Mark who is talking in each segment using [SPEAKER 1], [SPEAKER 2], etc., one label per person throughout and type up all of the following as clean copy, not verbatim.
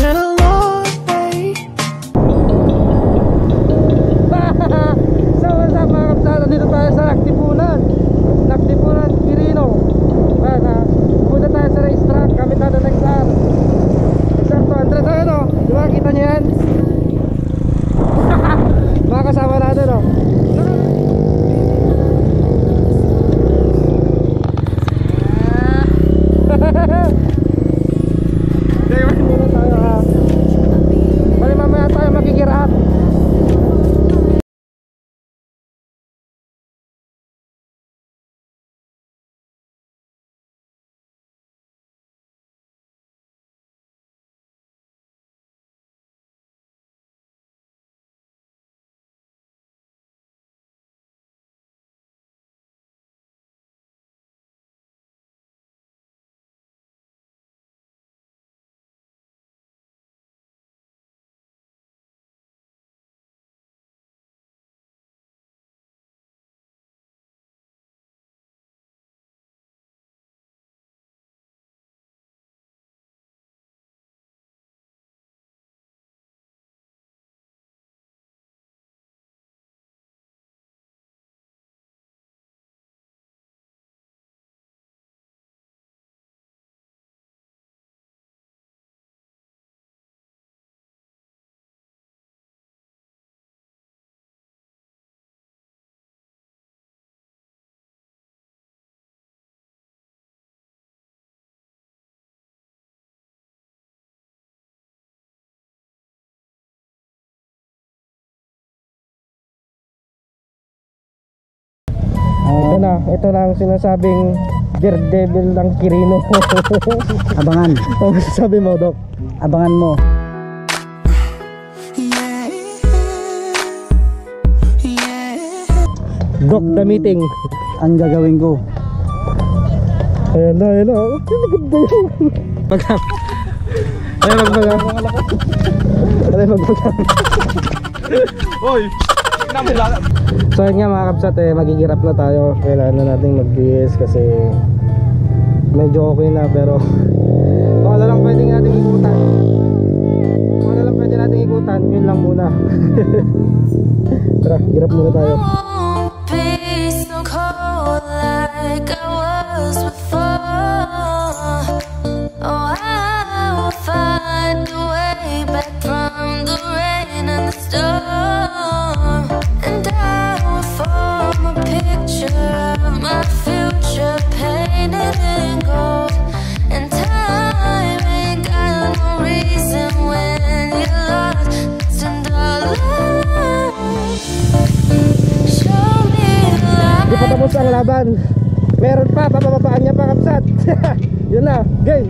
[SPEAKER 1] been a long way.
[SPEAKER 2] So what's up mga kapsala, dito tayo sa Naktipunan QUIRINO. Pupunta tayo sa racetrack, gamitan ng XR200. Ano? Diba kita nyo yan? Mga kasama natin o. Muna tayo ha. Bali mamaya tayo makikirap. Ito na ang sinasabing daredevil ng QUIRINO.
[SPEAKER 3] Abangan.
[SPEAKER 2] Ano sabi mo, Dok?
[SPEAKER 3] Abangan mo.
[SPEAKER 2] Dok, the meeting.
[SPEAKER 3] Ang gagawin ko.
[SPEAKER 2] Ayan na. Pagkam. Ayan magpagam. Ayan magpagam.
[SPEAKER 4] Oy!
[SPEAKER 2] So yun nga mga kapsat, magigirap na tayo. Kailangan na natin mag-BS kasi medyo okay na, pero baka na lang pwede natin ikutan. Yun lang muna. Tara, girap muna tayo. Di pa tapos ang laban. Meron pa, papapapaan niya pa kapsat. Yun na, game.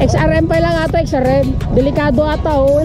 [SPEAKER 5] XRM pa lang ata, XRM. Delikado ata oh.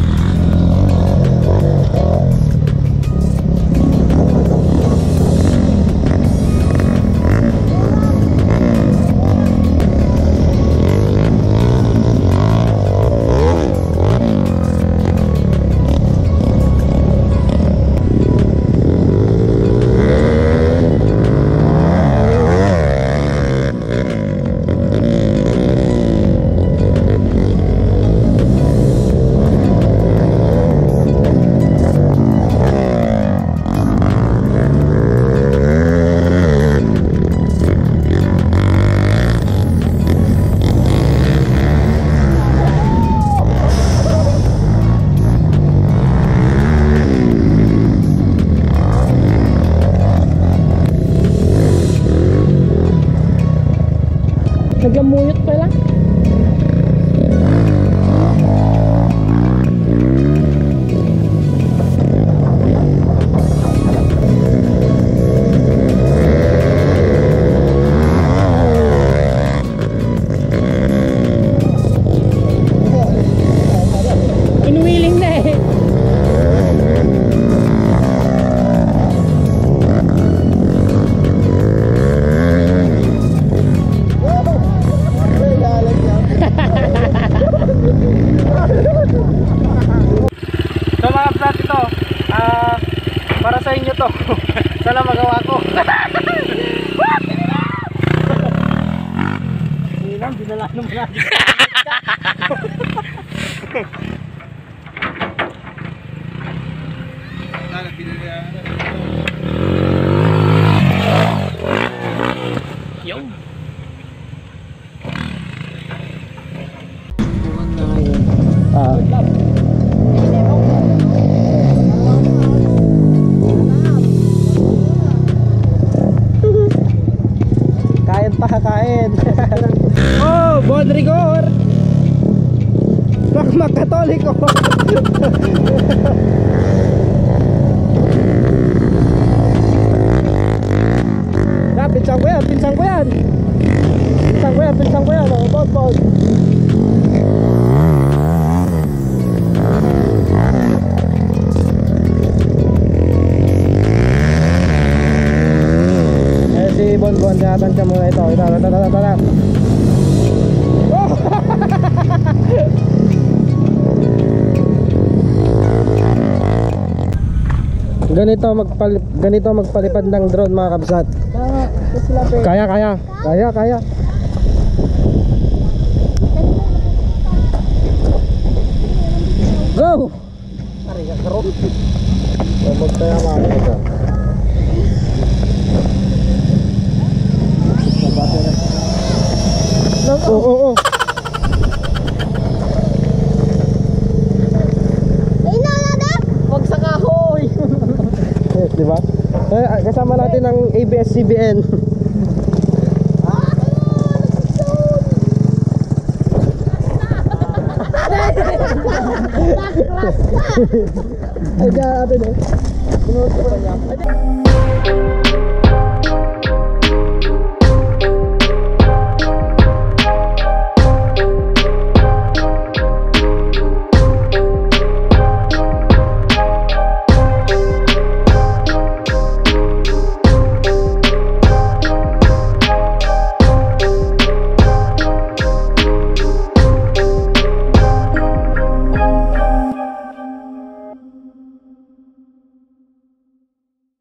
[SPEAKER 5] Naglamuyot pa lang. Inwiling na eh.
[SPEAKER 2] So mga kapsat, ito para sa inyo to. Sana magawa ko.
[SPEAKER 3] Dinala naman natin.
[SPEAKER 5] Yo.
[SPEAKER 2] Kain pa, kain. Oh, bon rigor. Makatoliko. Ya, pinsang ko yan, pinsang ko yan. Pinsang ko yan, pinsang ko yan. Oh, bon, bon. Si Bonbon, tinatansya muna ito. Tara. Oh! Ganito magpalipad ng drone mga kabsat. Kaya. Go! Ariga karon. Magtaya mga kabsat. Oo.
[SPEAKER 5] Wag sa kahoy.
[SPEAKER 2] Yes, di ba? Kasama natin ang ABS-CBN. Ay, diyan atin eh.